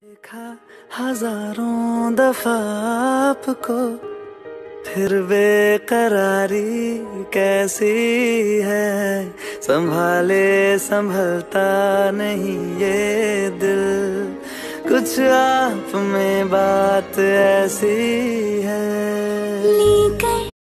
देखा हजारों दफा आपको, फिर बेकरारी कैसी है। संभाले संभलता नहीं ये दिल, कुछ आप में बात ऐसी है।